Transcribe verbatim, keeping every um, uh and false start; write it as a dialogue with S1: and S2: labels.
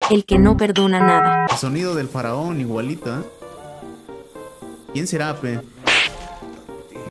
S1: el que no perdona nada.
S2: El sonido del faraón, igualito, ¿eh? ¿Quién será, pe?